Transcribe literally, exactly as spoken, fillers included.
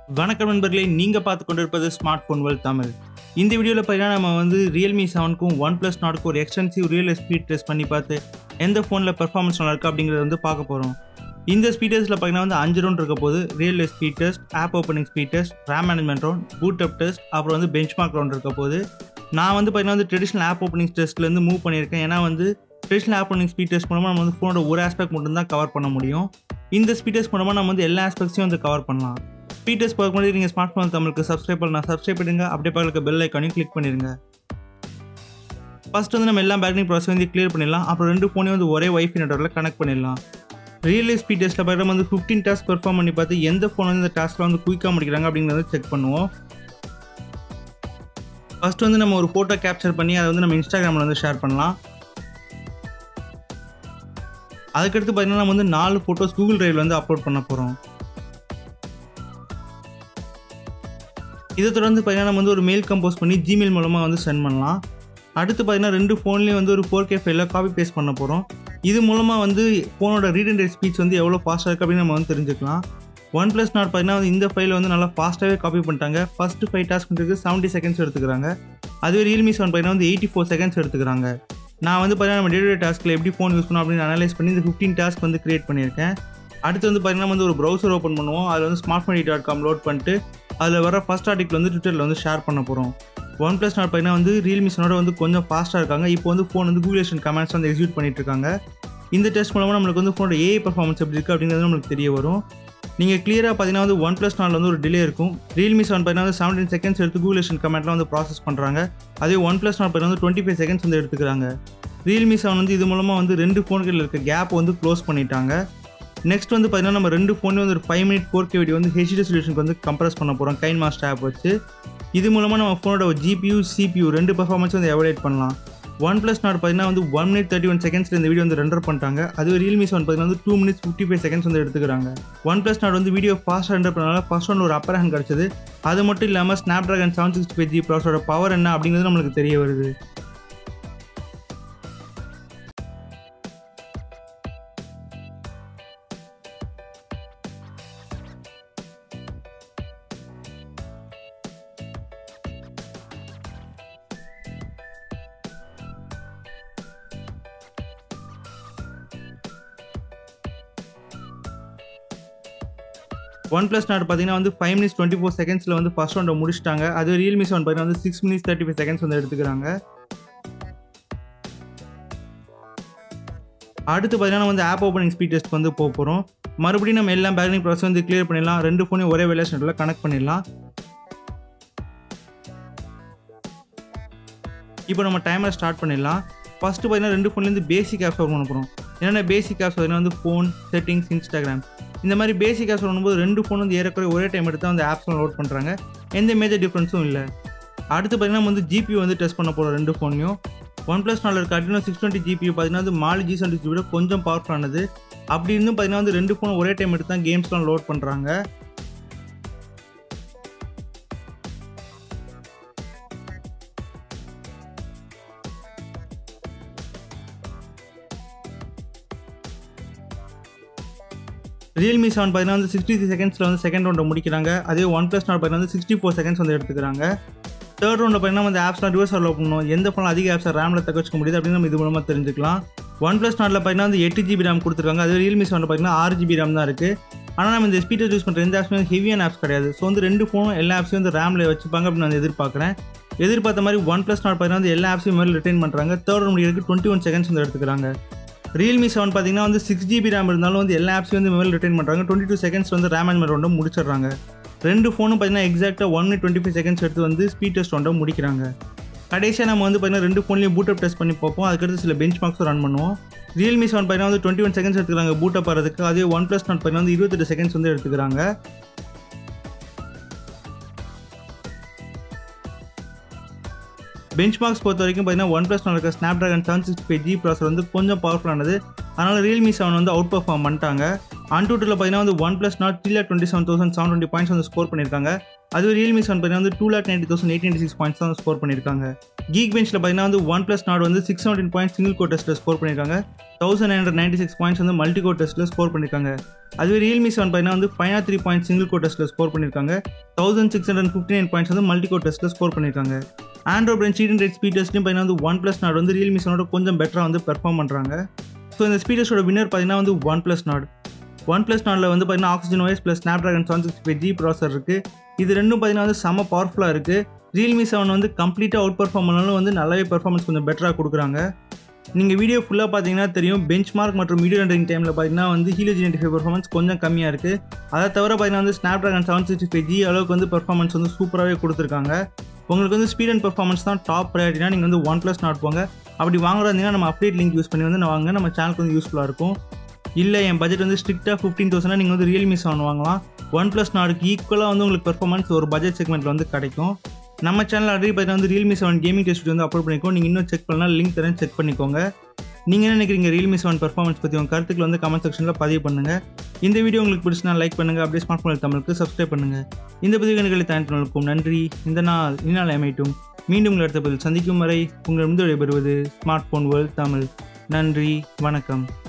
வணக்கம் நண்பர்களே, நீங்க பார்த்து கொண்டிருப்பது ஸ்மார்ட் போன் வேர்ல்ட் தமிழ். இந்த வீடியோவில் பார்த்தீங்கன்னா நம்ம வந்து Realme செவனுக்கும் Oneplus Nordக்கும் ஒரு எக்ஸ்டென்சிவ் ரியல் ஸ்பீட் டெஸ்ட் பண்ணி பார்த்து எந்த ஃபோனில் பெர்ஃபார்மன்ஸ் நல்லா இருக்குது அப்படிங்கிறத வந்து பார்க்க போகிறோம். இந்த ஸ்பீட் டெஸ்ட்டில் பார்த்தீங்கன்னா வந்து அஞ்சு ரவுண்ட் இருக்க போது real speed test, app opening speed test, RAM management round, boot up test, அப்புறம் வந்து பெஞ்ச் மார்க் ரவுண்ட் இருக்க போது. நான் வந்து பார்த்தீங்கன்னா வந்து ட்ரெடிஷனல் ஆப் ஓப்பனிங் டெஸ்ட்லேருந்து மூவ் பண்ணியிருக்கேன். ஏன்னா வந்து traditional app opening speed test மூலமாக நம்ம வந்து ஃபோனோட ஒரு ஆஸ்பெக்ட் மட்டும் தான் கவர் பண்ண முடியும். இந்த ஸ்பீட் டெஸ்ட் மூலமாக நம்ம வந்து எல்லா ஆஸ்பெக்ட்ஸையும் வந்து கவர் பண்ணலாம். ஸ்பீட் டெஸ்ட் பார்க்க முன்னாடி நீங்கள் ஸ்மார்ட் ஃபோன் தமிழுக்கு சப்ஸ்கிரைப் பண்ணலாம், சப்ஸ்கிரைப் பண்ணுங்க. அப்படியே பக்கத்துல பெல் ஐக்கானையும் கிளிக் பண்ணிடுங்க. ஃபர்ஸ்ட் வந்து நம்ம எல்லா பேக்கிங் ப்ராசஸ் வந்து கிளியர் பண்ணிடலாம். அப்புறம் ரெண்டு ஃபோனையும் வந்து ஒரே வைஃபை நெட்வொர்க்கில் கனெக்ட் பண்ணிடலாம். ரியல் ஸ்பீட் டெஸ்ட்டில் பார்க்குற வந்து ஃபிஃப்டீன் டாஸ்க் பெர்ஃபார்ம் பண்ணி பார்த்து எந்த ஃபோன் வந்து இந்த டாஸ்க்கில் வந்து குயிக்காக முடிக்கிறாங்க அப்படிங்கிறத செக் பண்ணுவோம். ஃபர்ஸ்ட் வந்து நம்ம ஒரு ஃபோட்டோ கேப்சர் பண்ணி அதை வந்து நம்ம இன்ஸ்டாகிராமில் வந்து ஷேர் பண்ணலாம். அதுக்கடுத்து பார்த்தீங்கன்னா நம்ம வந்து நாலு ஃபோட்டோஸ் கூகுள் டிரைவில் வந்து அப்லோட் பண்ண போகிறோம். இதை தொடர்ந்து பார்த்தீங்கன்னா நம்ம வந்து ஒரு மெயில் கம்போஸ் பண்ணி ஜிமெயில் மூலமாக வந்து சென்ட் பண்ணலாம். அடுத்து பார்த்தீங்கன்னா ரெண்டு ஃபோன்லேயும் வந்து ஒரு ஃபோர் கே ஃபைலில் காப்பி பேஸ்ட் பண்ண போகிறோம். இது மூலமாக வந்து ஃபோனோட ரீட் அண்ட் ரைட் ஸ்பீட்ஸ் வந்து எவ்வளோ ஃபாஸ்ட்டாக இருக்குது அப்படின்னு நம்ம வந்து தெரிஞ்சுக்கலாம். ஒன் ப்ளஸ் நாட் பார்த்தீங்கன்னா வந்து இந்த ஃபைலை வந்து நல்லா ஃபாஸ்ட்டாகவே காப்பி பண்ணிட்டாங்க. ஃபஸ்ட்டு ஃபைவ் டாஸ்க்கு செவன்ட்டி செகண்ட்ஸ் எடுத்துக்கிறாங்க. அதுவே Realme செவன் பார்த்தீங்கன்னா வந்து எயிட்டி ஃபோர் செகண்ட்ஸ் எடுத்துக்கிறாங்க. நான் வந்து பார்த்தீங்கன்னா நம்ம டே டு டே டாஸ்க்கில் எப்படி ஃபோன் யூஸ் பண்ணோம் அப்படின்னு அனலைஸ் பண்ணி இந்த ஃபிஃப்டீன் டாஸ்க் வந்து கிரியேட் பண்ணியிருக்கேன். அடுத்து வந்து பார்த்தீங்கன்னா வந்து ஒரு ப்ரௌசர் ஓப்பன் பண்ணுவோம். அதில் வந்து smart phone dot com load பண்ணிட்டு அதில் வர ஃபஸ்ட் ஆர்டிக்கல் வந்து ட்விட்டரில் வந்து ஷேர் பண்ண போகிறோம். ஒன் ப்ளஸ் நாட் பார்த்தீங்கன்னா வந்து Realme செவனோட வந்து கொஞ்சம் ஃபாஸ்ட்டாக இருக்காங்க. இப்போ வந்து ஃபோன் வந்து கூகுள் அசிஸ்டன்ட் கமெண்ட்ஸ் வந்து எக்ஸிக்யூட் பண்ணிட்டு இருக்காங்க. இந்த டெஸ்ட் மூலமாக நம்மளுக்கு வந்து ஃபோனோட ஏஐ பர்ஃபார்மன்ஸ் எப்படி இருக்குது அப்படிங்கிறது நம்மளுக்கு தெரிய வரும். நீங்கள் கிளியராக பார்த்தீங்கன்னா வந்து ஒன் ப்ளஸ் நாட்டில் வந்து ஒரு டிலே இருக்கும். Realme செவன் பார்த்தீங்கன்னா வந்து செவன்டீன் செகண்ட்ஸ் எடுத்து கூகுள் அசிஸ்டன்ட் கமெண்ட்லாம் வந்து ப்ராசஸ் பண்ணுறாங்க. அதே ஒன் ப்ளஸ் நாட் பார்த்தீங்கன்னா வந்து டுவெண்ட்டி ஃபைவ் செகண்ட்ஸ் வந்து எடுத்துக்கிறாங்க. Realme செவன் வந்து இது மூலமாக வந்து ரெண்டு ஃபோன்களில் இருக்க கேப் வந்து க்ளோஸ் பண்ணிட்டாங்க. நெக்ஸ்ட் வந்து பார்த்தீங்கன்னா நம்ம ரெண்டு ஃபோன்லேயும் வந்து ஒரு five minute four K video வந்து ஹெச்டி ரெசல்யூஷனுக்கு வந்து கம்ப்ரஸ் பண்ண போகிறோம் கைன் மாஸ்டர் ஆப் வச்சு. இது மூலமாக நம்ம ஃபோனோட ஜிபியூ சிபியூ ரெண்டு பர்ஃபார்மன்ஸ் வந்து எவலேட் பண்ணலாம். ஒன் ப்ளஸ் நாட் பார்த்தீங்கன்னா வந்து ஒன் மினிட் தேர்ட்டி ஒன் செகண்ட்ஸில் இந்த வீடியோ வந்து ரெண்டர் பண்ணிட்டாங்க. அதுவே Realme செவன் பார்த்தீங்கன்னா வந்து two minutes fifty five seconds வந்து எடுத்துக்கிறாங்க. ஒன் ப்ளஸ் நாட் வந்து வீடியோ ஃபாஸ்ட்டாக ரெண்டர் பண்ணனால ஃபர்ஸ்ட் ஒன் ஒரு அப்பர் ஹேண்ட் கிடச்சிது. அது மட்டும் இல்லாமல் Snapdragon seven sixty five G ப்ராசஸோட பவர் என்ன அப்படிங்கிறது நம்மளுக்கு தெரிய வருது. ஒன் ப்ளஸ் நாட் பார்த்தீங்கன்னா வந்து ஃபைவ் மினிட்ஸ் டுவெண்ட்டி ஃபோர் செகண்ட்ஸில் வந்து ஃபர்ஸ்ட் ரவுண்டை முடிச்சிட்டாங்க. அது Realme செவன் பார்த்தீங்கன்னா வந்து six minutes thirty five seconds வந்து எடுத்துக்கிறாங்க. அடுத்து பார்த்தீங்கன்னா வந்து ஆப் ஓப்பனிங் ஸ்பீட் டெஸ்ட் வந்து போக போகிறோம். மறுபடியும் நம்ம எல்லா பேக்கிங் ப்ராசஸ் வந்து கிளியர் பண்ணிடலாம். ரெண்டு ஃபோனையும் ஒரே வேலை சென்டரில் கனெக்ட் பண்ணிடலாம். இப்போ நம்ம டைமர் ஸ்டார்ட் பண்ணிடலாம். ஃபஸ்ட்டு பார்த்தீங்கன்னா ரெண்டு ஃபோன்லேருந்து பேசிக் ஆப்ஸ் ஓப்பன் பண்ண போகிறோம். என்னென்ன பேசிக் ஆப்ஸ் பார்த்தீங்கன்னா வந்து ஃபோன், செட்டிங்ஸ், இன்ஸ்டாகிராம், இந்த மாதிரி பேசிக் ஆப்ஸ் பண்ணும்போது ரெண்டு ஃபோன் வந்து ஏறக்குறைய ஒரே டைம் எடுத்து அந்த ஆப்ஸ்லாம் லோட் பண்ணுறாங்க. எந்த மேஜர் டிஃப்ரென்ஸும் இல்லை. அடுத்து பார்த்தீங்கன்னா வந்து ஜிபியூ வந்து டெஸ்ட் பண்ண போகிறோம் ரெண்டு ஃபோனையும். ஒன் ப்ளஸ் நாட்டில் இருக்க அட்ரினோ சிக்ஸ் டுவெண்ட்டி ஜிபியூ பார்த்தீங்கன்னா வந்து மாலி ஜி செவன்டி ஜி விட கொஞ்சம் பவர்ஃபுல்லானது. அப்படி இருந்தும் பார்த்தீங்கன்னா வந்து ரெண்டு ஃபோன் ஒரே டைம் எடுத்து தான் கேம்ஸ்லாம் லோட் பண்ணுறாங்க. Realme செவன் பார்த்தீங்கன்னா வந்து சிக்ஸ்டி த்ரீ செகண்ட்ஸில் வந்து செகண்ட் ரவுண்டை முடிக்கிறாங்க. அதே ஒன் ப்ளஸ் நாட் பார்த்தீங்கன்னா வந்து சிக்ஸ்டி ஃபோர் செகண்ட்ஸ் வந்து எடுத்துக்கிறாங்க. தேர்ட் ரவுண்டில் பார்த்தீங்கன்னா வந்து ஆப்ஸ்லாம் ரிவர்ஸ் அலோவ் பண்ணணும். எந்த ஃபோனில் அதிக ஆப்ஸை ரேமில் தக்க வச்சுக்க முடியுது அப்படின்னு நம்ம இது மூலமாக தெரிஞ்சுக்கலாம். ஒன் ப்ளஸ் நாட்டில் பார்த்தீங்கன்னா வந்து எட்டு ஜிபி ரேம் கொடுத்துருக்காங்க. அதே Realme செவன் பார்த்தீங்கன்னா ஆறு ஜிபி ரேம் தான் இருக்குது. ஆனால் நம்ம இந்த ஸ்பீட் யூஸ் பண்ணுற எந்த ஆப்ஸுமே வந்து ஹெவியான ஆப்ஸ் கிடையாது. ஸோ வந்து ரெண்டு ஃபோனும் எல்லா ஆப்ஸையும் வந்து ரேமில் வச்சுப்பாங்க அப்படின்னு நான் எதிர்பார்க்குறேன். எதிர்பார்த்த மாதிரி ஒன் ப்ளஸ் நாட் பார்த்தீங்கன்னா வந்து எல்லா ஆப்ஸையும் மேலே ரிட்டைன் பண்ணுறாங்க. தேர்ட் ரவுண்ட் முடிக்கிறதுக்கு டுவெண்ட்டி ஒன் செகண்ட்ஸ் வந்து எடுத்துக்கிறாங்க. Realme செவன் பார்த்தீங்கன்னா வந்து சிக்ஸ் ஜிபி ரேம் இருந்தாலும் வந்து எல்லா ஆப்ஸையும் வந்து மெமரி ரிட்டைன் பண்ணுறாங்க. டுவெண்ட்டி டூ செகண்ட்ஸ் வந்து ரேம் மேனேஜ்மெண்ட் ரவுண்டை முடிச்சிடுறாங்க. ரெண்டு ஃபோனும் பார்த்தீங்கன்னா எக்ஸாக்டாக one minute twenty five seconds எடுத்து வந்து ஸ்பீட் டெஸ்ட் ரவுண்டை முடிக்கிறாங்க. கடைசியாக நம்ம வந்து பார்த்தீங்கன்னா ரெண்டு ஃபோன்லையும் பூட் அப் டெஸ்ட் பண்ணி பார்ப்போம். அதுக்கடுத்து சில பெஞ்ச் மார்க்ஸும் ரன் பண்ணுவோம். Realme செவன் பார்த்தீங்கன்னா வந்து டுவெண்ட்டி ஒன் செகண்ட்ஸ் எடுத்துக்கிறாங்க பூட் அப் ஆகிறதுக்கு. அதே ஒன் ப்ளஸ் நாட் பார்த்தீங்கன்னா வந்து இருபத்தெட்டு செகண்ட்ஸ் வந்து எடுத்துக்கிறாங்க. பெஞ்ச்மார்க்ஸ் பொறுத்த வரைக்கும் பார்த்தீங்கன்னா ஒன் ப்ளஸ் இருக்க Snapdragon seven sixty-five G ப்ராசர் வந்து கொஞ்சம் பவர்ஃபுல்லானது. அதனால் Realme seven வந்து அவுட் பர்ஃபார்ம் பண்ணிட்டாங்க. antutu பார்த்தீங்கன்னா வந்து Oneplus Nord three lakh twenty-seven thousand seven hundred twenty points வந்து ஸ்கோர் பண்ணியிருக்காங்க. அதுவே Realme seven பார்த்தீங்கன்னா வந்து two lakh ninety thousand eight hundred ninety-six points தான் ஸ்கோர் பண்ணியிருக்காங்க. Geekbenchல பார்த்தீங்கன்னா வந்து Oneplus Nord வந்து six hundred seventeen points single core டெஸ்ட்டில் ஸ்கோர் பண்ணியிருக்காங்க. one thousand nine hundred ninety-six points வந்து மல்டி கோர் டெஸ்ட்டில் ஸ்கோர் பண்ணியிருக்காங்க. அதுவே Realme seven பார்த்தீங்கன்னா வந்து five hundred three points single core டெஸ்ட்டில் ஸ்கோர் பண்ணியிருக்காங்க. one thousand six hundred fifty-nine points வந்து மல்டி கோர் டெஸ்ட்டில் ஸ்கோர் பண்ணியிருக்காங்க. Android Brain Cheat and Rate speed டெஸ்ட்லையும் பார்த்தீங்கன்னா வந்து Oneplus Nord வந்து Realme seven கொஞ்சம் பெட்டராக வந்து பெர்ஃபார்ம் பண்ணுறாங்க. ஸோ இந்த ஸ்பீட் டெஸ்ட்டோட வின்னர் பார்த்தீங்கன்னா வந்து Oneplus Nord. Oneplus Nordல வந்து பார்த்தீங்கன்னா OxygenOS plus Snapdragon seven sixty-five G ப்ராசர் இருக்குது. இது ரெண்டும் பார்த்தீங்கன்னா வந்து செம்ம பவர்ஃபுல்லாக இருக்குது. Realme seven வந்து கம்ப்ளீட்டாக அவுட் பர்ஃபார்ம் பண்ணாலும் வந்து நல்லாவே பெர்ஃபார்மன்ஸ் கொஞ்சம் பெட்டராக கொடுக்குறாங்க. நீங்கள் வீடியோ ஃபுல்லாக பார்த்தீங்கன்னா தெரியும், பெஞ்ச்மார்க் மற்றும் வீடியோ ரெண்டரிங் டைமில் பார்த்தீங்கன்னா வந்து Helio G ninety-five பர்ஃபார்மன்ஸ் கொஞ்சம் கம்மியாக இருக்குது. அதை தவிர பார்த்தீங்கன்னா வந்து Snapdragon seven sixty-five G அளவுக்கு வந்து பெர்ஃபார்மன்ஸ் வந்து சூப்பராகவே கொடுத்துருக்காங்க. உங்களுக்கு வந்து ஸ்பீட் அண்ட் பெர்ஃபார்மன்ஸ் தான் டாப் ப்ரையாரிட்டினா நீங்கள் வந்து Oneplus Nord போங்க. அப்படி வாங்குறதா இருந்தீங்கன்னா நம்ம அப்டேட் லிங்க் யூஸ் பண்ணி வந்து நான் வாங்க, நம்ம சேனலுக்கு வந்து யூஸ்ஃபுல்லாக இருக்கும். இல்லை என் பட்ஜெட் வந்து ஸ்ட்ரிக்டாக ஃபிஃப்டீன் தௌசண்ட் நீங்கள் வந்து Realme seven வாங்கலாம். Oneplus Nordக்கு ஈக்குவலாக வந்து உங்களுக்கு பெர்ஃபார்மன்ஸ் ஒரு பட்ஜெட் செக்மெண்ட்டில் வந்து கிடைக்கும். நம்ம சேனல் ஆல்ரெடி பார்த்தீங்கன்னா வந்து Realme seven கேமிங் டெஸ்ட் வந்து அப்லோட் பண்ணிக்கோங்க. நீங்கள் இன்னும் செக் பண்ணலாம், லிங்க் தரேன், செக் பண்ணிக்கோங்க. நீங்கள் என்ன நினைக்கிறீங்க Realme seven பெர்ஃபார்மன்ஸ் பற்றி உங்கள் கருத்துக்கள் வந்து கமெண்ட் செக்ஷனில் பதிவு பண்ணுங்கள். இந்த வீடியோ உங்களுக்கு பிடிச்சினா லைக் பண்ணுங்கள், அப்படியே ஸ்மார்ட் ஃபோன் தமிழுக்கு சப்ஸ்கிரைப் பண்ணுங்கள். இந்த பதிவுகளை தாண்டினவர்களுக்கும் நன்றி. இந்த நாள் இந்நாள் அமையட்டும். மீண்டும் உங்கள் அடுத்த பதில் சந்திக்கும் வரை உங்களிடம் விடைபெறுவது ஸ்மார்ட் ஃபோன் வேர்ல்ட் தமிழ். நன்றி, வணக்கம்.